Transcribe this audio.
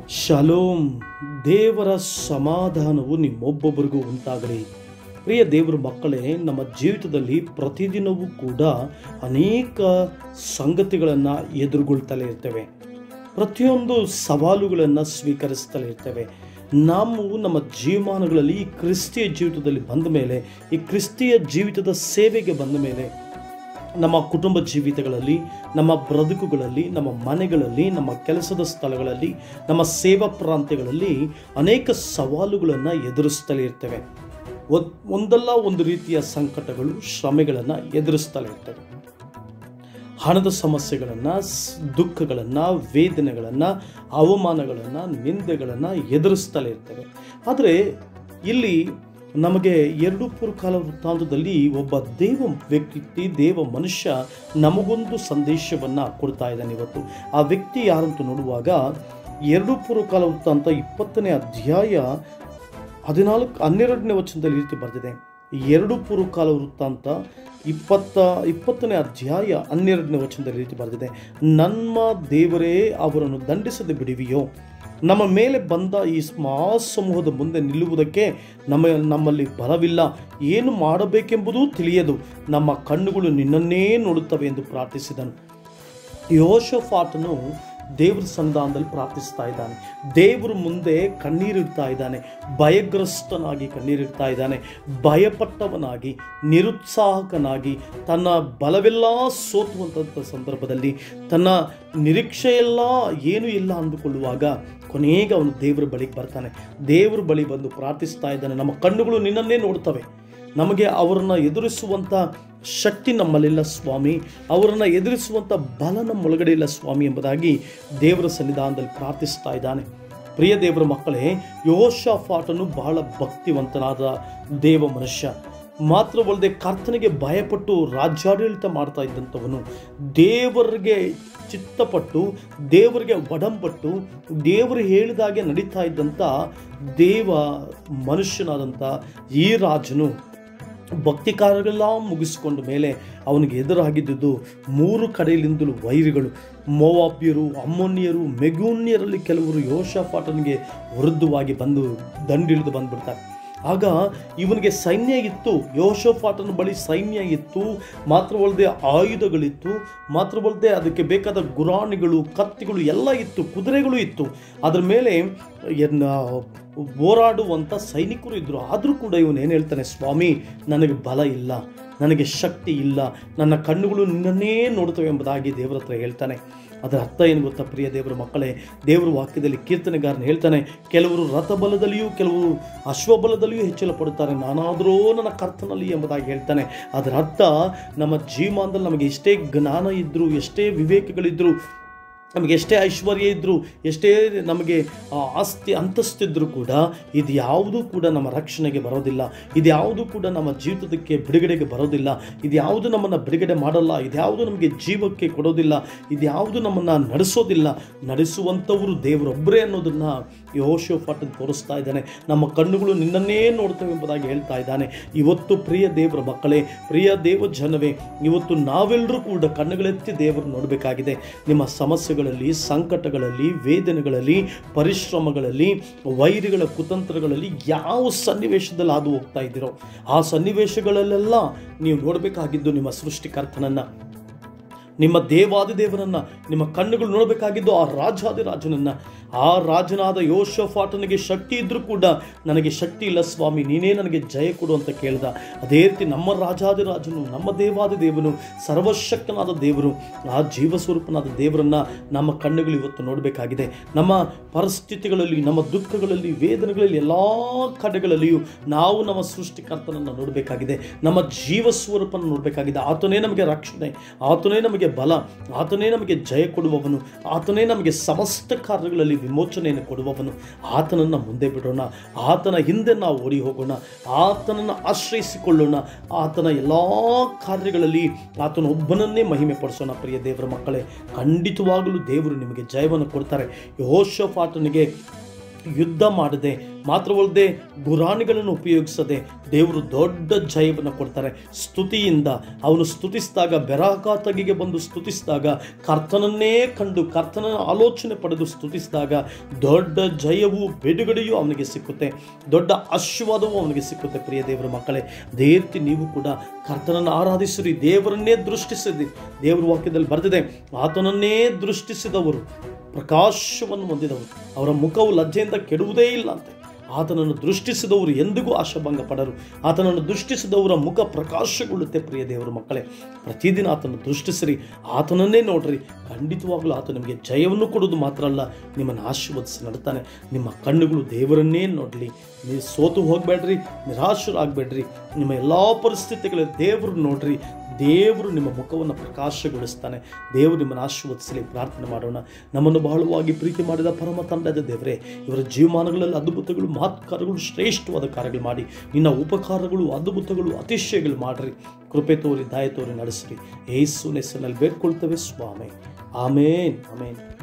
Shalom. ದೇವರ ಸಮಾಧಾನವು ನಿಮ್ಮೊಬ್ಬೊಬ್ಬರಿಗೂ ಉಂಟಾಗಲಿ. ಪ್ರಿಯ ದೇವರ ಮಕ್ಕಳೇ, ನಮ್ಮ ಜೀವಿತದಲ್ಲಿ ಪ್ರತಿದಿನವೂ ಕೂಡ ಅನೇಕ ಸಂಗತಿಗಳನ್ನು ಎದುರುಗೊಳ್ತಲೇ ಇರ್ತೇವೆ. ಪ್ರತಿಯೊಂದು ಸವಾಲುಗಳನ್ನು ಸ್ವೀಕರಿಸ್ತಲೇ ಇರ್ತೇವೆ. ನಾವು ನಮ್ಮ ಜೀವಮಾನಗಳಲ್ಲಿ ಈ ಕ್ರಿಸ್ತಿಯ ಜೀವಿತದಲ್ಲಿ ಬಂದ ಮೇಲೆ, ಈ ಕ್ರಿಸ್ತಿಯ ಜೀವಿತದ ಸೇವೆಗೆ ಬಂದ ಮೇಲೆ, ನಮ್ಮ ಕುಟುಂಬ ಜೀವಿತಗಳಲ್ಲಿ, ನಮ್ಮ ಬ್ರದುಕುಗಳಲ್ಲಿ, ನಮ್ಮ ಮನೆಗಳಲ್ಲಿ, ನಮ್ಮ ಕೆಲಸದ ಸ್ಥಳಗಳಲ್ಲಿ, ನಮ್ಮ ಸೇವಾ ಪ್ರಾಂತ್ಯಗಳಲ್ಲಿ ಅನೇಕ ಸವಾಲುಗಳನ್ನು ಎದುರಿಸ್ತಲೇ ಇರ್ತೇವೆ. ಒಂದಲ್ಲ ಒಂದು ರೀತಿಯ ಸಂಕಟಗಳು, ಶ್ರಮೆಗಳನ್ನು ಎದುರಿಸ್ತಲೇ ಇರ್ತವೆ. ಹಣದ ಸಮಸ್ಯೆಗಳನ್ನು, ದುಃಖಗಳನ್ನು, ವೇದನೆಗಳನ್ನು, ಅವಮಾನಗಳನ್ನು, ನಿಂದೆಗಳನ್ನು ಎದುರಿಸ್ತಲೇ ಇರ್ತವೆ. ಆದರೆ ಇಲ್ಲಿ ನಮಗೆ 2 ಪೂರ್ವಕಾಲ ವೃತ್ತಾಂತದಲ್ಲಿ ಒಬ್ಬ ದೇವ ವ್ಯಕ್ತಿ, ದೇವ ಮನುಷ್ಯ ನಮಗೊಂದು ಸಂದೇಶವನ್ನು ಕೊಡ್ತಾ ಇದ್ದಾನೆ. ಇವತ್ತು ಆ ವ್ಯಕ್ತಿ ಯಾರಂತ ನೋಡುವಾಗ 2 ಪೂರ್ವಕಾಲ ವೃತ್ತಾಂತ 20ನೇ ಅಧ್ಯಾಯ 12ನೇ ವಚನದಲ್ಲಿ ರೀತಿ ಬರೆದಿದೆ. 2 ಪೂರ್ವಕಾಲ ವೃತ್ತಾಂತ 20ನೇ ಅಧ್ಯಾಯ 12ನೇ ವಚನದಲ್ಲಿ ರೀತಿ ಬರೆದಿದೆ. ನಮ್ಮ ದೇವರೇ ಅವರನ್ನು ದಂಡಿಸದೆ ಬಿಡುವಿಯೋ? ನಮ್ಮ ಮೇಲೆ ಬಂದ ಈ ಮಹಾಸಮೂಹದ ಮುಂದೆ ನಿಲ್ಲುವುದಕ್ಕೆ ನಮ್ಮಲ್ಲಿ ಬಲವಿಲ್ಲ, ಏನು ಮಾಡಬೇಕೆಂಬುದೂ ತಿಳಿಯದು, ನಮ್ಮ ಕಣ್ಣುಗಳು ನಿನ್ನನ್ನೇ ನೋಡುತ್ತವೆ ಎಂದು ಪ್ರಾರ್ಥಿಸಿದನು. ಯೆಹೋಷಾಫಾಟನು ದೇವರ ಸನ್ನಿಧಾನದಲ್ಲಿ ಪ್ರಾರ್ಥಿಸ್ತಾ ಇದ್ದಾನೆ. ದೇವರ ಮುಂದೆ ಕಣ್ಣೀರಿಡ್ತಾ ಇದ್ದಾನೆ. ಭಯಗ್ರಸ್ತನಾಗಿ ಕಣ್ಣೀರಿಡ್ತಾ ಇದ್ದಾನೆ. ಭಯಪಟ್ಟವನಾಗಿ, ನಿರುತ್ಸಾಹಕನಾಗಿ, ತನ್ನ ಬಲವೆಲ್ಲ ಸೋತುವಂಥ ಸಂದರ್ಭದಲ್ಲಿ, ತನ್ನ ನಿರೀಕ್ಷೆಯೆಲ್ಲ ಏನೂ ಇಲ್ಲ ಅಂದುಕೊಳ್ಳುವಾಗ ಕೊನೆಗೆ ಅವನು ದೇವರ ಬಳಿಗೆ ಬರ್ತಾನೆ. ದೇವರ ಬಳಿ ಬಂದು ಪ್ರಾರ್ಥಿಸ್ತಾ ಇದ್ದಾನೆ. ನಮ್ಮ ಕಣ್ಣುಗಳು ನಿನ್ನನ್ನೇ ನೋಡ್ತವೆ, ನಮಗೆ ಅವರನ್ನು ಎದುರಿಸುವಂಥ ಶಕ್ತಿ ನಮ್ಮಲ್ಲಿಲ್ಲ ಸ್ವಾಮಿ, ಅವರನ್ನು ಎದುರಿಸುವಂಥ ಬಲ ನಮ್ಮೊಳಗಡೆ ಇಲ್ಲ ಸ್ವಾಮಿ ಎಂಬುದಾಗಿ ದೇವರ ಸನ್ನಿಧಾನದಲ್ಲಿ ಪ್ರಾರ್ಥಿಸ್ತಾ ಇದ್ದಾನೆ. ಪ್ರಿಯ ದೇವರ ಮಕ್ಕಳೇ, ಯೆಹೋಷಾಫಾಟನು ಬಹಳ ಭಕ್ತಿವಂತನಾದ ದೇವ ಮನುಷ್ಯ. ಮಾತ್ರವಲ್ಲದೆ ಕರ್ತನಿಗೆ ಭಯಪಟ್ಟು ರಾಜ್ಯಾಡಳಿತ ಮಾಡ್ತಾ ಇದ್ದಂಥವನು, ದೇವರಿಗೆ ಚಿತ್ತಪಟ್ಟು, ದೇವರಿಗೆ ಒಡಂಬಟ್ಟು, ದೇವರು ಹೇಳಿದಾಗೆ ನಡೀತಾ ಇದ್ದಂಥ ದೇವ ಮನುಷ್ಯನಾದಂಥ ಈ ರಾಜನು ಭಕ್ತಿ ಕಾರ್ಯಗಳೆಲ್ಲ ಮುಗಿಸಿಕೊಂಡ ಮೇಲೆ ಅವನಿಗೆ ಎದುರಾಗಿದ್ದುದು 3 ಕಡೆಯಿಂದಲೂ ವೈರಿಗಳು. ಮೋವಾಬ್ಯರು, ಅಮ್ಮೋನಿಯರು, ಮೆಗೂನ್ಯರಲ್ಲಿ ಕೆಲವರು ಯೆಹೋಷಾಫಾಟನಿಗೆ ವಿರುದ್ಧವಾಗಿ ಬಂದು ದಂಡಿಳಿದು ಬಂದುಬಿಡ್ತಾರೆ. ಆಗ ಇವನಿಗೆ ಸೈನ್ಯ ಇತ್ತು, ಯೆಹೋಷಾಫಾಟನ ಬಳಿ ಸೈನ್ಯ ಇತ್ತು, ಮಾತ್ರವಲ್ಲದೆ ಆಯುಧಗಳಿತ್ತು, ಮಾತ್ರವಲ್ಲದೆ ಅದಕ್ಕೆ ಬೇಕಾದ ಗುರಾಣಿಗಳು, ಕತ್ತಿಗಳು ಎಲ್ಲ ಇತ್ತು, ಕುದುರೆಗಳು ಇತ್ತು, ಅದರ ಮೇಲೆ ಹೋರಾಡುವಂಥ ಸೈನಿಕರು ಇದ್ದರು. ಆದರೂ ಕೂಡ ಇವನು ಏನು ಹೇಳ್ತಾನೆ, ಸ್ವಾಮಿ ನನಗೆ ಬಲ ಇಲ್ಲ, ನನಗೆ ಶಕ್ತಿ ಇಲ್ಲ, ನನ್ನ ಕಣ್ಣುಗಳು ನಿನ್ನನ್ನೇ ನೋಡ್ತವೆ ಎಂಬುದಾಗಿ ದೇವರ ಹತ್ರ ಹೇಳ್ತಾನೆ. ಅದರ ಅರ್ಥ ಏನು ಗೊತ್ತಾ ಪ್ರಿಯ ದೇವರ ಮಕ್ಕಳೇ? ದೇವರ ವಾಕ್ಯದಲ್ಲಿ ಕೀರ್ತನೆಗಾರನು ಹೇಳ್ತಾನೆ, ಕೆಲವರು ರಥಬಲದಲ್ಲಿಯೂ ಕೆಲವರು ಅಶ್ವಬಲದಲ್ಲಿಯೂ ಹೆಚ್ಚಳ ಪಡುತ್ತಾರೆ, ನಾನಾದರೂ ನನ್ನ ಕರ್ತನಲ್ಲಿ ಎಂಬುದಾಗಿ ಹೇಳ್ತಾನೆ. ಅದರ ಅರ್ಥ ನಮ್ಮ ಜೀವಮಾನದಲ್ಲಿ ನಮಗೆ ಎಷ್ಟೇ ಜ್ಞಾನ ಇದ್ದರೂ, ಎಷ್ಟೇ ವಿವೇಕಗಳಿದ್ದರೂ, ನಮಗೆ ಎಷ್ಟೇ ಐಶ್ವರ್ಯ ಇದ್ದರೂ, ಎಷ್ಟೇ ನಮಗೆ ಆಸ್ತಿ ಅಂತಸ್ತಿದ್ರೂ ಕೂಡ ಇದು ಯಾವುದೂ ಕೂಡ ನಮ್ಮ ರಕ್ಷಣೆಗೆ ಬರೋದಿಲ್ಲ. ಇದು ಯಾವುದೂ ಕೂಡ ನಮ್ಮ ಜೀವಿತಕ್ಕೆ ಬಿಡುಗಡೆಗೆ ಬರೋದಿಲ್ಲ. ಇದು ಯಾವುದು ನಮ್ಮನ್ನು ಬಿಡುಗಡೆ ಮಾಡಲ್ಲ. ಇದ್ಯಾವುದು ನಮಗೆ ಜೀವಕ್ಕೆ ಕೊಡೋದಿಲ್ಲ. ಇದ್ಯಾವುದು ನಮ್ಮನ್ನು ನಡೆಸೋದಿಲ್ಲ. ನಡೆಸುವಂಥವರು ದೇವರೊಬ್ಬರೇ ಅನ್ನೋದನ್ನು ಯೆಹೋಷಾಫಾಟನು ತೋರಿಸ್ತಾ ಇದ್ದಾನೆ. ನಮ್ಮ ಕಣ್ಣುಗಳು ನಿನ್ನನ್ನೇ ನೋಡ್ತವೆ ಎಂಬುದಾಗಿ ಹೇಳ್ತಾ ಇದ್ದಾನೆ. ಇವತ್ತು ಪ್ರಿಯ ದೇವರ ಮಕ್ಕಳೇ, ಪ್ರಿಯ ದೇವ ಜನವೇ, ಇವತ್ತು ನಾವೆಲ್ಲರೂ ಕೂಡ ಕಣ್ಣುಗಳೆತ್ತಿ ದೇವರು ನೋಡಬೇಕಾಗಿದೆ. ನಿಮ್ಮ ಸಮಸ್ಯೆಗಳಲ್ಲಿ, ಸಂಕಟಗಳಲ್ಲಿ, ವೇದನೆಗಳಲ್ಲಿ, ಪರಿಶ್ರಮಗಳಲ್ಲಿ, ವೈರಿಗಳ ಕುತಂತ್ರಗಳಲ್ಲಿ ಯಾವ ಸನ್ನಿವೇಶದಲ್ಲಿ ಹಾದು ಹೋಗ್ತಾ ಇದ್ದೀರೋ ಆ ಸನ್ನಿವೇಶಗಳಲ್ಲೆಲ್ಲ ನೀವು ನೋಡಬೇಕಾಗಿದ್ದು ನಿಮ್ಮ ಸೃಷ್ಟಿಕರ್ತನನ್ನು, ನಿಮ್ಮ ದೇವಾದಿ ದೇವರನ್ನು. ನಿಮ್ಮ ಕಣ್ಣುಗಳು ನೋಡಬೇಕಾಗಿದ್ದು ಆ ರಾಜಾದಿರಾಜನನ್ನು. ಆ ರಾಜನಾದ ಯೆಹೋಷಾಫಾಟನಿಗೆ ಶಕ್ತಿ ಇದ್ದರೂ ಕೂಡ ನನಗೆ ಶಕ್ತಿ ಇಲ್ಲ ಸ್ವಾಮಿ, ನೀನೇ ನನಗೆ ಜಯ ಕೊಡು ಅಂತ ಕೇಳ್ದ. ಅದೇ ರೀತಿ ನಮ್ಮ ರಾಜಾದಿರಾಜನು, ನಮ್ಮ ದೇವಾದಿ ದೇವನು, ಸರ್ವಶಕ್ತನಾದ ದೇವರು, ಆ ಜೀವಸ್ವರೂಪನಾದ ದೇವರನ್ನು ನಮ್ಮ ಕಣ್ಣುಗಳು ಇವತ್ತು ನೋಡಬೇಕಾಗಿದೆ. ನಮ್ಮ ಪರಿಸ್ಥಿತಿಗಳಲ್ಲಿ, ನಮ್ಮ ದುಃಖಗಳಲ್ಲಿ, ವೇದನೆಗಳಲ್ಲಿ, ಎಲ್ಲ ಕಡೆಗಳಲ್ಲಿಯೂ ನಾವು ನಮ್ಮ ಸೃಷ್ಟಿಕರ್ತನನ್ನು ನೋಡಬೇಕಾಗಿದೆ. ನಮ್ಮ ಜೀವಸ್ವರೂಪನ ನೋಡಬೇಕಾಗಿದೆ. ಆತನೇ ನಮಗೆ ರಕ್ಷಣೆ, ಆತನೇ ನಮಗೆ ಬಲ, ಆತನೇ ನಮಗೆ ಜಯ ಕೊಡುವವನು, ಆತನೇ ನಮಗೆ ಸಮಸ್ತ ಕಾರ್ಯಗಳಲ್ಲಿ ವಿಮೋಚನೆಯನ್ನು ಕೊಡುವವನು. ಆತನನ್ನು ಮುಂದೆ ಬಿಡೋಣ, ಆತನ ಹಿಂದೆ ನಾವು ಓಡಿ ಹೋಗೋಣ, ಆತನನ್ನು ಆಶ್ರಯಿಸಿಕೊಳ್ಳೋಣ, ಆತನ ಎಲ್ಲ ಕಾರ್ಯಗಳಲ್ಲಿ ಆತನ ಒಬ್ಬನನ್ನೇ ಮಹಿಮೆ ಪಡಿಸೋಣ. ಪ್ರಿಯ ದೇವರ ಮಕ್ಕಳೇ, ಖಂಡಿತವಾಗಲೂ ದೇವರು ನಿಮಗೆ ಜಯವನ್ನು ಕೊಡ್ತಾರೆ. ಯೆಹೋಷಾಫಾಟನಿಗೆ ಯುದ್ಧ ಮಾಡದೆ, ಮಾತ್ರವಲ್ಲದೆ ಗುರಾಣಿಗಳನ್ನು ಉಪಯೋಗಿಸದೆ ದೇವರು ದೊಡ್ಡ ಜಯವನ್ನು ಕೊಡ್ತಾರೆ. ಸ್ತುತಿಯಿಂದ ಅವನು ಸ್ತುತಿಸಿದಾಗ, ಬೆರಾಕಾತಗಿಗೆ ಬಂದು ಸ್ತುತಿಸಿದಾಗ, ಕರ್ತನನ್ನೇ ಕಂಡು ಕರ್ತನ ಆಲೋಚನೆ ಪಡೆದು ಸ್ತುತಿಸಿದಾಗ ದೊಡ್ಡ ಜಯವು ಬಿಡುಗಡೆಯೂ ಅವನಿಗೆ ಸಿಕ್ಕುತ್ತೆ, ದೊಡ್ಡ ಆಶೀರ್ವಾದವೂ ಅವನಿಗೆ ಸಿಕ್ಕುತ್ತೆ. ಪ್ರಿಯ ದೇವರ ಮಕ್ಕಳೇ, ಅದೇ ರೀತಿ ನೀವು ಕೂಡ ಕರ್ತನನ್ನು ಆರಾಧಿಸಿರಿ, ದೇವರನ್ನೇ ದೃಷ್ಟಿಸಿರಿ. ದೇವರ ವಾಕ್ಯದಲ್ಲಿ ಬರೆದಿದೆ, ಆತನನ್ನೇ ದೃಷ್ಟಿಸಿದವರು ಪ್ರಕಾಶವನ್ನು ಹೊಂದಿದವರು, ಅವರ ಮುಖವು ಲಜ್ಜೆಯಿಂದ ಕೆಡುವುದೇ ಇಲ್ಲ ಅಂತ. ಆತನನ್ನು ದೃಷ್ಟಿಸಿದವರು ಎಂದಿಗೂ ಆಶಾಭಂಗ ಪಡರು. ಆತನನ್ನು ದೃಷ್ಟಿಸಿದವರ ಮುಖ ಪ್ರಕಾಶಗೊಳ್ಳುತ್ತೆ. ಪ್ರಿಯ ದೇವರ ಮಕ್ಕಳೇ, ಪ್ರತಿದಿನ ಆತನನ್ನು ದೃಷ್ಟಿಸಿರಿ, ಆತನನ್ನೇ ನೋಡ್ರಿ. ಖಂಡಿತವಾಗಲೂ ಆತ ನಿಮಗೆ ಜಯವನ್ನು ಕೊಡೋದು ಮಾತ್ರ ಅಲ್ಲ, ನಿಮ್ಮನ್ನು ಆಶೀರ್ವದಿಸಿ ನಡ್ತಾನೆ. ನಿಮ್ಮ ಕಣ್ಣುಗಳು ದೇವರನ್ನೇ ನೋಡಲಿ. ನೀವು ಸೋತು ಹೋಗಬೇಡ್ರಿ, ನಿರಾಶರಾಗಬೇಡ್ರಿ. ನಿಮ್ಮ ಎಲ್ಲ ಪರಿಸ್ಥಿತಿಗಳಲ್ಲಿ ದೇವರು ನೋಡ್ರಿ. ದೇವರು ನಿಮ್ಮ ಮುಖವನ್ನು ಪ್ರಕಾಶಗೊಳಿಸ್ತಾನೆ. ದೇವರು ನಿಮ್ಮನ್ನು ಆಶೀರ್ವದಿಸಲಿ. ಪ್ರಾರ್ಥನೆ ಮಾಡೋಣ. ನಮ್ಮನ್ನು ಬಹಳವಾಗಿ ಪ್ರೀತಿ ಮಾಡಿದ ಪರಮ ತಂದೆಯಾದ ದೇವರೇ, ಇವರ ಜೀವಮಾನಗಳಲ್ಲಿ ಅದ್ಭುತಗಳು, ಮಹತ್ಕಾರಗಳು, ಶ್ರೇಷ್ಠವಾದ ಕಾರ್ಯಗಳು ಮಾಡಿ, ನಿನ್ನ ಉಪಕಾರಗಳು, ಅದ್ಭುತಗಳು, ಅತಿಶಯಗಳು ಮಾಡಿರಿ. ಕೃಪೆ ತೋರಿ, ದಯ ತೋರಿ ನಡೆಸಿರಿ. ಯೇಸುವಿನ ಹೆಸರಿನಲ್ಲಿ ಬೇಡ್ಕೊಳ್ತೇವೆ ಸ್ವಾಮಿ. ಆಮೇನ್, ಆಮೇನ್.